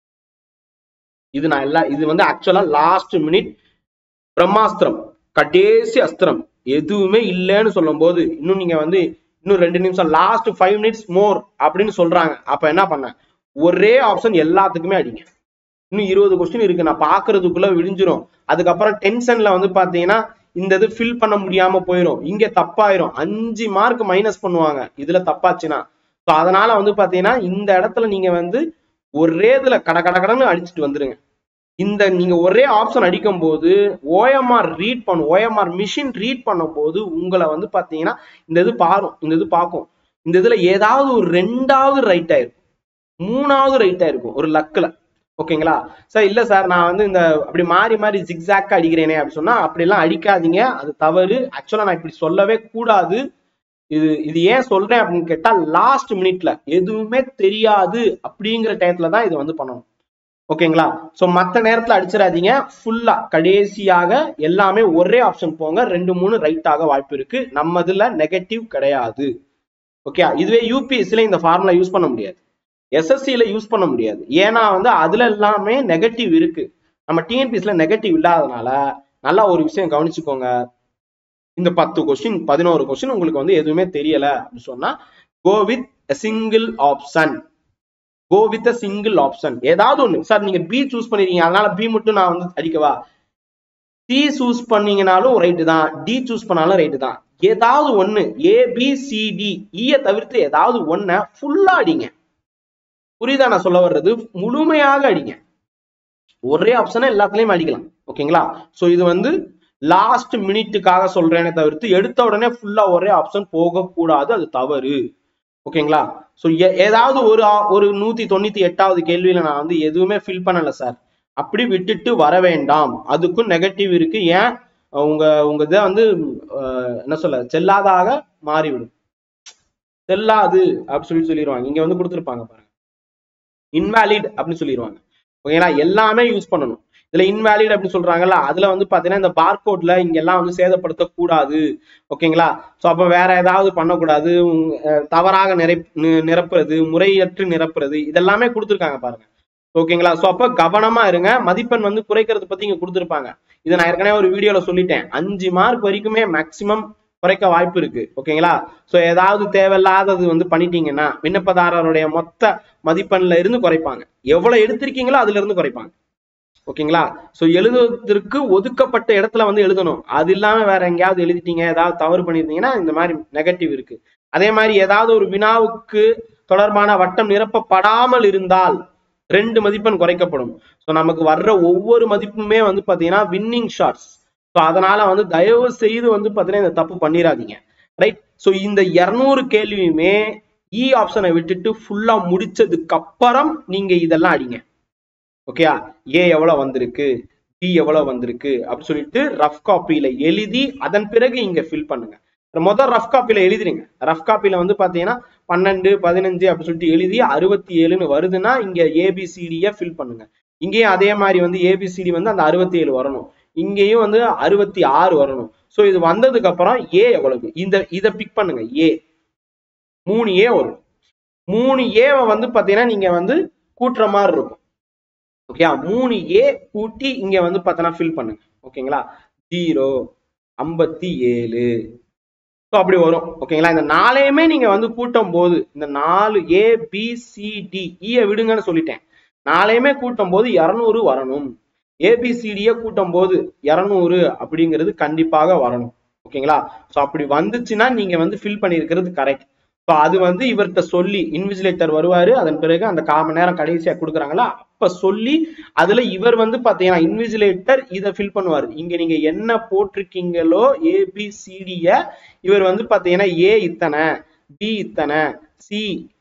Speaker 1: இது வந்து ஆக்சுவலா லாஸ்ட் மினிட் பிரம்மாஸ்திரம், கடைசி அஸ்திரம். எதுவுமே இல்லைன்னு சொல்லும் போது இன்னும் நீங்க வந்து இன்னும் 2 நிமிஷம், லாஸ்ட் 5 மினிட்ஸ் மோர் அப்படின்னு சொல்றாங்க. அப்ப என்ன பண்ண, ஒரே ஆப்ஷன் எல்லாத்துக்குமே அடிங்க. இன்னும் 20 கொஸ்டின் இருக்கு, நான் பாக்குறதுக்குள்ள விடிஞ்சிரும். அதுக்கப்புறம் டென்ஷன்ல வந்து பாத்தீங்கன்னா இந்த இது ஃபில் பண்ண முடியாம போயிடும். இங்க தப்பாயிரும். 5 மார்க் மைனஸ் பண்ணுவாங்க இதுல தப்பாச்சுன்னா. அதனால வந்து பாத்தீங்கன்னா இந்த இடத்துல நீங்க வந்து ஒரே இதுல கடன்னு அடிச்சுட்டு வந்துருங்க. இந்த நீங்க ஒரே ஆப்ஷன் அடிக்கும் போது ஓஎம்ஆர் ஓஎம்ஆர் மிஷின் ரீட் பண்ணும் போது உங்களை வந்து பாத்தீங்கன்னா இந்த இது பார்க்கும். இந்த இதுல ஏதாவது ஒரு 2வது ரைட் ஆயிருக்கும், 3வது ரைட் ஆயிருக்கும் ஒரு லக்குல. ஓகேங்களா சார்? இல்ல சார் நான் வந்து இந்த அப்படி மாறி ஜிக்ஸாக்கா அடிக்கிறேனே அப்படின்னு சொன்னா அப்படி எல்லாம் அடிக்காதீங்க. அது தவறு. ஆக்சுவலா நான் இப்படி சொல்லவே கூடாது. இது ஏன் சொல்றேன் அப்படின்னு கேட்டா லாஸ்ட் மினிட்ல எதுவுமே தெரியாது அப்படிங்கிற டயத்துல தான் இது வந்து பண்ணணும். ஓகேங்களா? சோ மத்த நேரத்துல அடிச்சிடாதீங்க. ஃபுல்லா கடைசியாக எல்லாமே ஒரே ஆப்ஷன் போங்க. 2-3 ரைட் ஆக வாய்ப்பு இருக்கு. நம்ம இதுல நெகட்டிவ் கிடையாது. ஓகே, இதுவே யூபிஎஸ்சில இந்த ஃபார்முலா யூஸ் பண்ண முடியாது, எஸ்எஸ்சில யூஸ் பண்ண முடியாது. ஏன்னா வந்து அதுல எல்லாமே நெகட்டிவ் இருக்கு. நம்ம டிஎன்பிஎஸ்சில நெகட்டிவ் இல்லாதனால நல்லா ஒரு விஷயம் கவனிச்சுக்கோங்க. இந்த 10 கொஸ்டின் 11 கொஸ்டின் உங்களுக்கு வந்து எதுவுமே தெரியல அப்படின்னு சொன்னா go with single option. Go with single option. ஏதாவது ஒண்ணு. சார் நீங்க பி சூஸ் பண்ணிருக்கீங்க அதனால பி மட்டும் நான் வந்து அடிக்கவா? சி சூஸ் பண்ணீங்கனாலும் ரைட்டு தான், டி சூஸ் பண்ணாலும் ரைட்டு தான். ஏதாவது ஒண்ணு ஏபிசிடி ஈய தவிர்த்து ஏதாவது ஒண்ண ஃபுல்லா அடிங்க. புரியுதா நான் சொல்ல வர்றது? முழுமையாக அடிங்க. ஒரே ஆப்ஷனை எல்லாத்துலயும் அடிக்கலாம். ஓகேங்களா? சோ இது வந்து லாஸ்ட் மினிட்டுக்காக சொல்றேனே தவிர்த்து எடுத்த உடனே ஃபுல்லா ஒரே ஆப்ஷன் போக கூடாது, அது தவறு. ஓகேங்களா? சோ ஏதாவது ஒரு 198வது கேள்வியில நான் வந்து எதுவுமே ஃபில் பண்ணல சார், அப்படி விட்டுட்டு வர வேண்டாம். அதுக்கும் நெகட்டிவ் இருக்கு. ஏன் உங்க இதை வந்து என்ன சொல்ல செல்லாதாக மாறிவிடும். செல்லாது அப்படின்னு சொல்லிடுவாங்க. இங்க வந்து கொடுத்துருப்பாங்க பாருங்க, இன்வாலிட் அப்படின்னு சொல்லிடுவாங்க. ஓகேங்களா? எல்லாமே யூஸ் பண்ணணும். இதுல இன்வாலிட் அப்படின்னு சொல்றாங்கல்ல, அதுல வந்து பாத்தீங்கன்னா இந்த பார்கோட்ல இங்க எல்லாம் வந்து சேதப்படுத்த கூடாது. ஓகேங்களா? சோ அப்ப வேற ஏதாவது பண்ணக்கூடாது, தவறாக நிரப்புறது, முறையற்று நிரப்புறது, இதெல்லாமே கொடுத்துருக்காங்க பாருங்க. ஓகேங்களா? சோ அப்ப கவனமா இருங்க. மதிப்பெண் வந்து குறைக்கிறது பத்தி இங்க கொடுத்துருப்பாங்க. இதை நான் ஏற்கனவே ஒரு வீடியோல சொல்லிட்டேன். 5 மார்க் வரைக்குமே மேக்சிமம் குறைக்க வாய்ப்பு இருக்கு. ஓகேங்களா? சோ ஏதாவது தேவையில்லாதது வந்து பண்ணிட்டீங்கன்னா விண்ணப்பதாரருடைய மொத்த மதிப்பெண்ல இருந்து குறைப்பாங்க. எவ்வளவு எடுத்திருக்கீங்களோ அதுல இருந்து குறைப்பாங்க. ஓகேங்களா? சோ எழுதுவதற்கு ஒதுக்கப்பட்ட இடத்துல வந்து எழுதணும். அது இல்லாம வேற எங்கேயாவது எழுதிட்டீங்க, ஏதாவது தவறு பண்ணிருந்தீங்கன்னா இந்த மாதிரி நெகட்டிவ் இருக்கு. அதே மாதிரி ஏதாவது ஒரு வினாவுக்கு தொடர்பான வட்டம் நிரப்பப்படாமல் இருந்தால் 2 மதிப்பெண் குறைக்கப்படும். ஸோ நமக்கு வர்ற ஒவ்வொரு மதிப்புமே வந்து பாத்தீங்கன்னா வின்னிங் ஷார்ட்ஸ். ஸோ அதனால வந்து தயவு செய்து வந்து பாத்தீங்கன்னா இந்த தப்பு பண்ணிடாதீங்க. ரைட். ஸோ இந்த 200 கேள்வியுமே இ ஆப்ஷனை விட்டுட்டு ஃபுல்லா முடிச்சதுக்கு அப்புறம் நீங்க இதெல்லாம் அடிங்க. ஓகேயா? ஏ எவ்வளவு வந்திருக்கு, பி எவ்வளவு வந்திருக்கு அப்படின்னு சொல்லிட்டு ரஃப் காப்பியில எழுதி அதன் பிறகு இங்க ஃபில் பண்ணுங்க. முதல் ரஃப் காப்பியில எழுதிருங்க. ரஃப் காப்பியில வந்து பாத்தீங்கன்னா 12, 15 அப்படின்னு சொல்லிட்டு எழுதி 67ன்னு வருதுன்னா இங்க ஏபிசிடிய ஃபில் பண்ணுங்க. இங்கேயும் அதே மாதிரி வந்து ஏபிசிடி வந்து அந்த 67 வரணும். இங்கேயும் வந்து 66 வரணும். ஸோ இது வந்ததுக்கு அப்புறம் ஏ எவ்வளவு, இதை பிக் பண்ணுங்க. ஏ 3A வரும். 3Aவை வந்து பாத்தீங்கன்னா நீங்க வந்து கூட்டுற மாதிரி இருக்கும். ஓகே, 3A கூட்டி இங்க வந்து பார்த்தோன்னா ஃபில் பண்ணுங்க. ஓகேங்களா? 0, 57 அப்படி வரும். ஓகேங்களா? இந்த 4யுமே நீங்க வந்து கூட்டும் போது இந்த 4 ABCD விடுங்கன்னு சொல்லிட்டேன். 4யுமே கூட்டும் போது 200 வரணும். ABCD கூட்டும் போது 200 அப்படிங்கிறது கண்டிப்பாக வரணும். ஓகேங்களா? ஸோ அப்படி வந்துச்சுன்னா நீங்க வந்து ஃபில் பண்ணியிருக்கிறது கரெக்ட். ஸோ அது வந்து இவர்கிட்ட சொல்லி இன்விஜிலேட்டர் வருவாரு. அதன் பிறகு அந்த 1/4 மணி நேரம் கடைசியா கொடுக்குறாங்களா அப்ப சொல்லி அதுல இவர் வந்து பாத்தீங்கன்னா இன்விஜிலேட்டர் இதை ஃபில் பண்ணுவாரு. இங்க நீங்க என்ன போட்டிருக்கீங்களோ ஏபிசிடிய இவர் வந்து பாத்தீங்கன்னா ஏ இத்தனை, பி இத்தனை, சி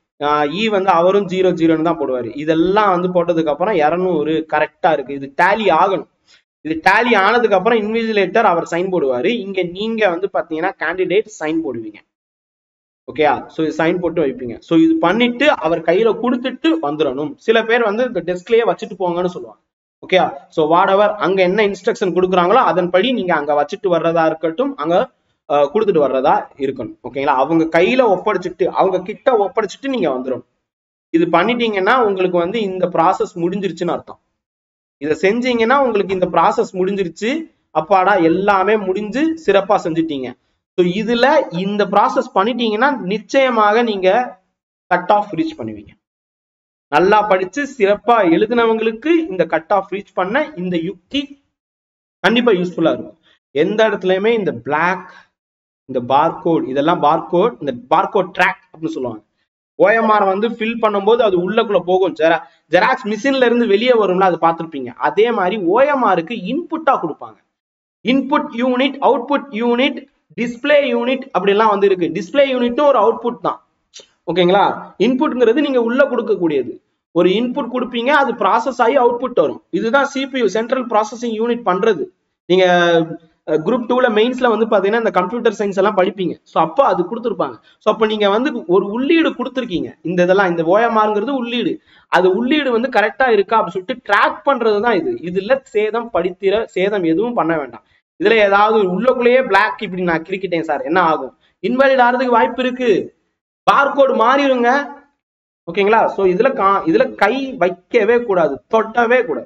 Speaker 1: இ வந்து அவரும் 00 தான் போடுவாரு. இதெல்லாம் வந்து போட்டதுக்கு அப்புறம் 200 கரெக்டா இருக்கு. இது டேலி ஆகணும். இது டேலி ஆனதுக்கு அப்புறம் இன்விஜிலேட்டர் அவர் சைன் போடுவாரு. இங்க நீங்க வந்து பாத்தீங்கன்னா கேண்டிடேட் சைன் போடுவீங்க. ஓகேயா? சோ இது சைன் போட்டு வைப்பீங்க. சோ இது பண்ணிட்டு அவர் கையில கொடுத்துட்டு வந்துடணும். சில பேர் வந்து இந்த டெஸ்க்லயே வச்சுட்டு போங்கன்னு சொல்லுவாங்க. ஓகேயா? சோ வாடவர் அங்க என்ன இன்ஸ்ட்ரக்ஷன் கொடுக்குறாங்களோ அதன்படி நீங்க அங்க வச்சுட்டு வர்றதா இருக்கட்டும், அங்க கொடுத்துட்டு வர்றதா இருக்கணும். ஓகேங்களா? அவங்க கையில ஒப்படைச்சிட்டு அவங்க கிட்ட ஒப்படைச்சிட்டு நீங்க வந்துடணும். இது பண்ணிட்டீங்கன்னா உங்களுக்கு வந்து இந்த ப்ராசஸ் முடிஞ்சிருச்சுன்னு அர்த்தம். இதை செஞ்சீங்கன்னா உங்களுக்கு இந்த ப்ராசஸ் முடிஞ்சிருச்சு, அப்பாடா எல்லாமே முடிஞ்சு சிறப்பா செஞ்சுட்டீங்க. ஸோ இதுல இந்த ப்ராசஸ் பண்ணிட்டீங்கன்னா நிச்சயமாக நீங்க கட் ஆஃப் ரீச் பண்ணுவீங்க. நல்லா படிச்சு சிறப்பா எழுதினவங்களுக்கு இந்த கட் ஆஃப் ரீச் பண்ண இந்த யுக்தி கண்டிப்பா யூஸ்ஃபுல்லா இருக்கும். எந்த இடத்துலயுமே இந்த பிளாக், இந்த பார்கோட், இதெல்லாம் பார்கோட், இந்த பார்கோட் ட்ராக் அப்படின்னு சொல்லுவாங்க. ஓஎம்ஆர் வந்து ஃபில் பண்ணும்போது அது உள்ளக்குள்ள போகும். ஜெராக்ஸ் மிஷின்ல இருந்து வெளியே வரும்ல, அது பார்த்துருப்பீங்க. அதே மாதிரி ஓஎம்ஆருக்கு இன்புட்டா கொடுப்பாங்க. Input unit, output unit, display unit அப்படிலாம் வந்து இருக்கு. டிஸ்பிளே யூனிட்டும் ஒரு அவுட்புட் தான். ஓகேங்களா? இன்புட்ங்கிறது நீங்க உள்ள கொடுக்கக்கூடியது. ஒரு இன்புட் கொடுப்பீங்க, அது ப்ராசஸ் ஆகி அவுட்புட் வரும். இதுதான் சிபியு, சென்ட்ரல் ப்ராசஸிங் யூனிட் பண்றது. நீங்க குரூப் 2ல மெயின்ஸ்ல வந்து பாத்தீங்கன்னா இந்த கம்ப்யூட்டர் சயின்ஸ் எல்லாம் படிப்பீங்க. ஸோ அப்போ அது கொடுத்துருப்பாங்க. ஸோ அப்போ நீங்க வந்து ஒரு உள்ளீடு கொடுத்துருக்கீங்க. இதெல்லாம் இந்த ஓஎம்ஆர்ங்கிறது உள்ளீடு. அது உள்ளீடு வந்து கரெக்டா இருக்கா அப்படின்னு சொல்லிட்டு ட்ராக் பண்றதுதான் இது. இதுல சேதம் படித்திர சேதம் எதுவும் பண்ண வேண்டாம். இதுல ஏதாவது உள்ளக்குள்ளேயே பிளாக் இப்படி நான் கிரிக்கிட்டேன் சார், என்ன ஆகும்? இன்வாலிட் ஆகிறதுக்கு வாய்ப்பு இருக்கு. பார்கோடு மாறிடுங்க. ஓகேங்களா? சோ இதுல கை வைக்கவே கூடாது, தொட்டவே கூடாது.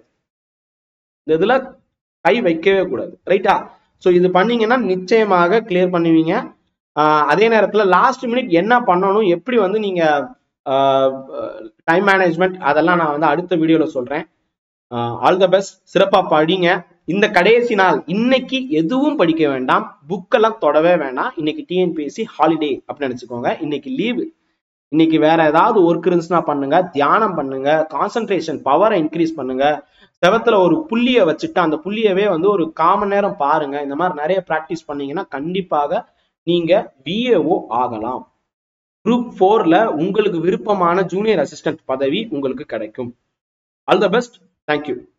Speaker 1: இதுல கை வைக்கவே கூடாது. ரைட்டா? சோ இது பண்ணீங்கன்னா நிச்சயமாக கிளியர் பண்ணுவீங்க. அதே நேரத்துல லாஸ்ட் மினிட் என்ன பண்ணணும், எப்படி வந்து நீங்க டைம் மேனேஜ்மெண்ட், அதெல்லாம் நான் வந்து அடுத்த வீடியோல சொல்றேன். All the best. சிறப்பா படிங்க. இந்த கடைசி நாள் இன்னைக்கு எதுவும் படிக்க வேண்டாம், புக்கெல்லாம் தொடவே வேண்டாம். இன்னைக்கு டிஎன்பிஎஸ்சி ஹாலிடே அப்படின்னு நினைச்சுக்கோங்க. இன்னைக்கு லீவு. இன்னைக்கு வேற ஏதாவது ஒர்க் இருந்துச்சுன்னா பண்ணுங்க, தியானம் பண்ணுங்க, கான்சென்ட்ரேஷன் பவரை இன்க்ரீஸ் பண்ணுங்க. செவத்துல ஒரு புள்ளியை வச்சுட்டு அந்த புள்ளியவே வந்து ஒரு 1/4 மணி நேரம் பாருங்க. இந்த மாதிரி நிறைய பிராக்டிஸ் பண்ணீங்கன்னா கண்டிப்பாக நீங்க விஏஓ ஆகலாம். குரூப் 4ல உங்களுக்கு விருப்பமான ஜூனியர் அசிஸ்டன்ட் பதவி உங்களுக்கு கிடைக்கும். All the best. தேங்க்யூ.